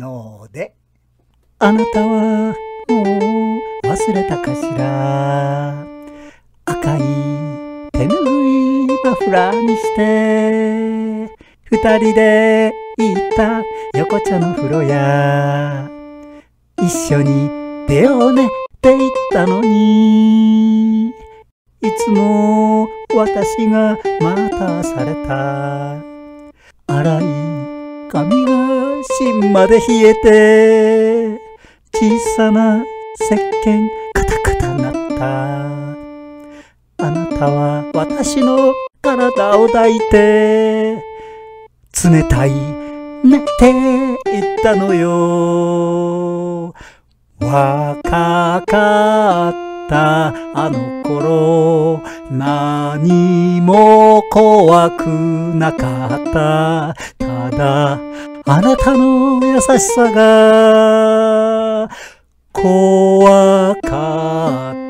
ので。 あなたはもう忘れたかしら。赤い手ぬぐいマフラーにして二人で行った横丁の風呂や。一緒に出ようねって言ったのに、いつも私が待たされた。粗い髪が芯まで冷えて、小さな石鹸カタカタなった。あなたは私の体を抱いて、冷たいねって言ったのよ。若かったあの頃、何も怖くなかった。ただあなたの優しさが怖かった。